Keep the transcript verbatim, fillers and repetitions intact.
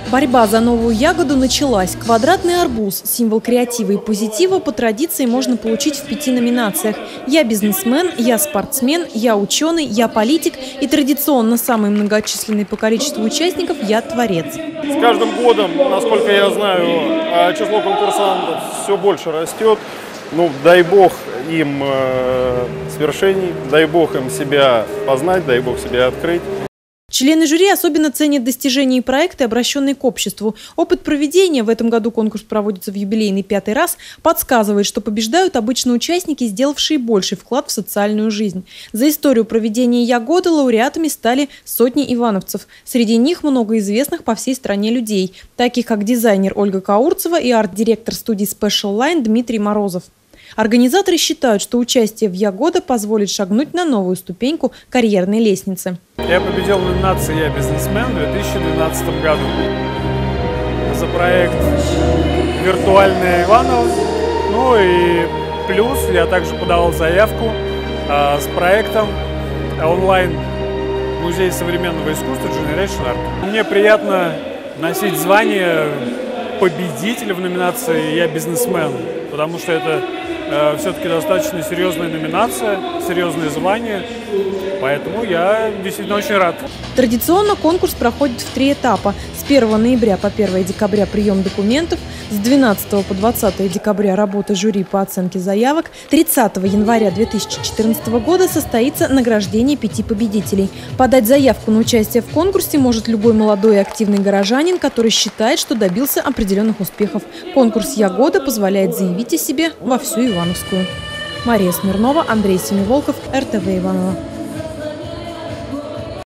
Борьба за новую ягоду началась. Квадратный арбуз – символ креатива и позитива, по традиции можно получить в пяти номинациях. «Я бизнесмен», «Я спортсмен», «Я ученый», «Я политик» и традиционно самый многочисленный по количеству участников «Я творец». С каждым годом, насколько я знаю, число конкурсантов все больше растет. Ну, дай бог им э, свершений, дай бог им себя познать, дай бог себя открыть. Члены жюри особенно ценят достижения и проекты, обращенные к обществу. Опыт проведения, в этом году конкурс проводится в юбилейный пятый раз, подсказывает, что побеждают обычно участники, сделавшие больший вклад в социальную жизнь. За историю проведения «Ягоды» лауреатами стали сотни ивановцев. Среди них много известных по всей стране людей, таких как дизайнер Ольга Каурцева и арт-директор студии Special Line Дмитрий Морозов. Организаторы считают, что участие в «Ягода» позволит шагнуть на новую ступеньку карьерной лестницы. Я победил в номинации «Я бизнесмен» в две тысячи двенадцатом году за проект «Виртуальная Иваново». Ну и плюс я также подавал заявку а, с проектом онлайн «Музей современного искусства Generation Art». Мне приятно носить звание победителя в номинации «Я бизнесмен», потому что это э, все-таки достаточно серьезная номинация, серьезное звание, поэтому я действительно очень рад. Традиционно конкурс проходит в три этапа. С первого ноября по первое декабря прием документов, с двенадцатого по двадцатое декабря работа жюри по оценке заявок, тридцатого января две тысячи четырнадцатого года состоится награждение пяти победителей. Подать заявку на участие в конкурсе может любой молодой и активный горожанин, который считает, что добился определенных успехов. Конкурс «Ягода» позволяет заявить о себе во всю Ивановскую. Мария Смирнова, Андрей Семиволков, эр тэ вэ Иваново.